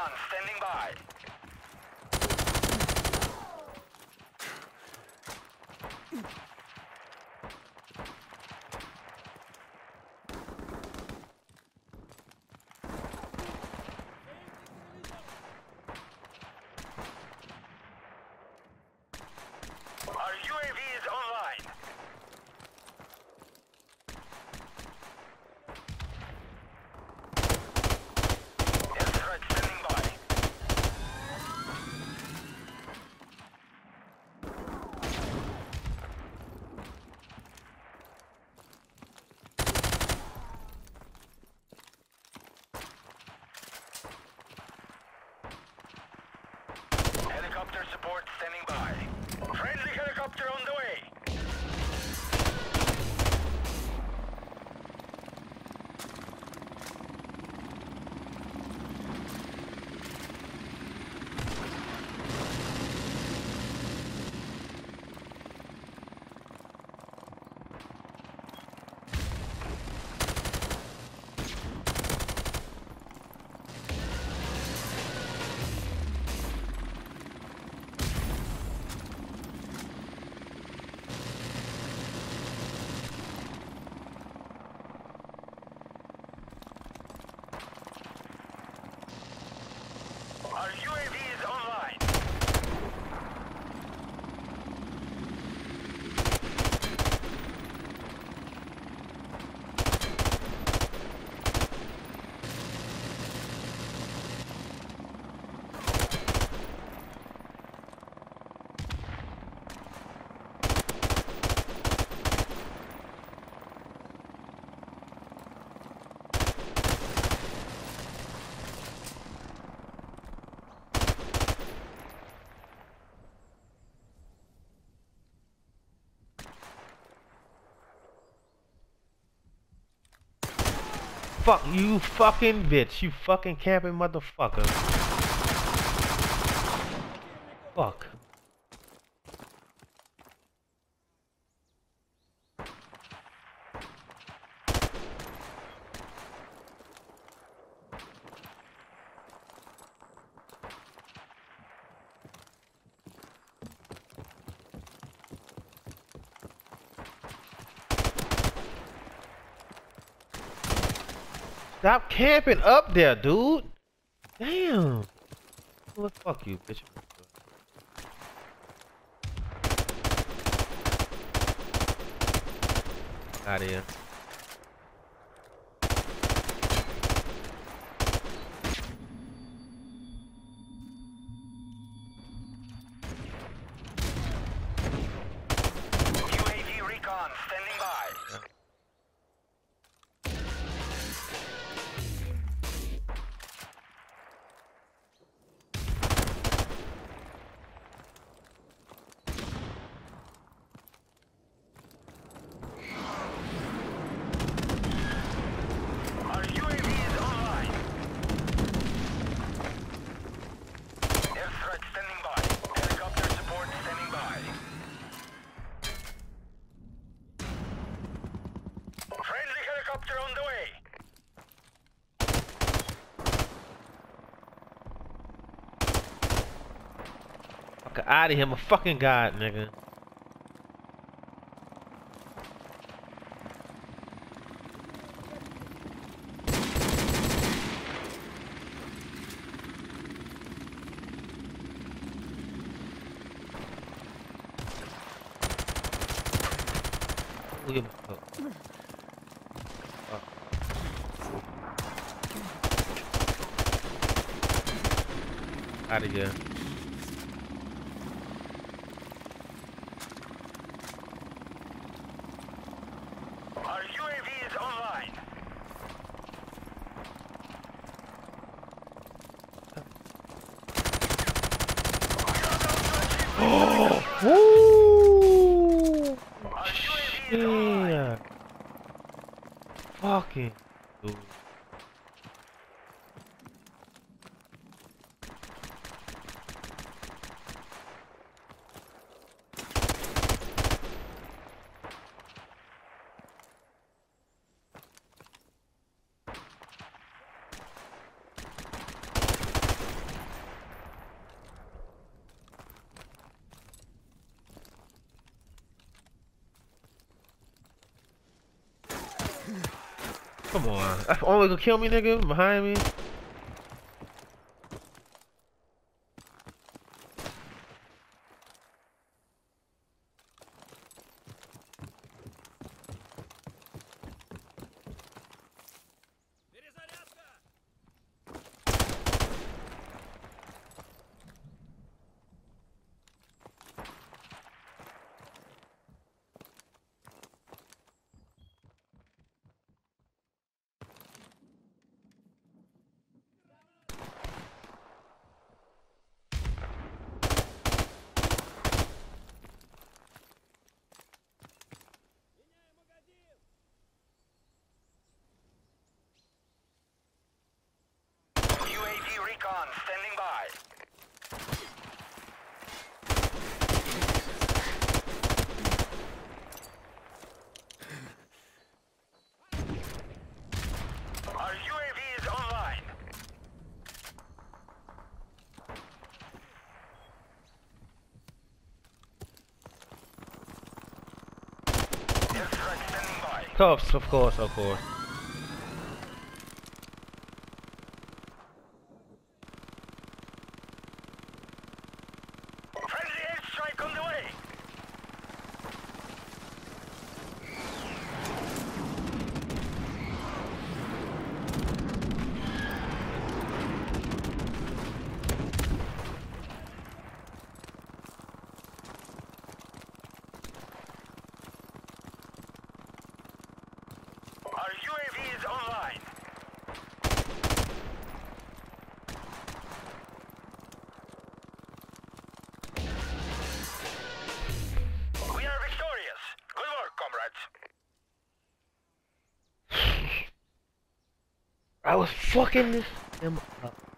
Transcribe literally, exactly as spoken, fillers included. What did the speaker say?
recon standing by. Our U A V is online. Air threat standing by. Helicopter support standing by. Friendly helicopter on the way. Our U A V is online. Fuck you, fucking bitch. You fucking camping motherfucker. Fuck. Stop camping up there, dude. Damn. Well, fuck you, bitch. Out of here. U A V recon standing by. Our U A V is online. Air threat standing by. Helicopter support standing by. Friendly helicopter on the way. Fuck out of here, my fucking god, nigga. Look at my out of here. Our U A V is online. Woo! Our U A V is online. Yeah. Fucking dude. Come on. That's the only way to kill me, nigga. Behind me. U A V recon standing by. Our U A V is online. Airstrike standing by. Cuffs, of course, of course. Friendly airstrike on the way. Our U A V is online. We are victorious. Good work, comrades. I was fucking this him up.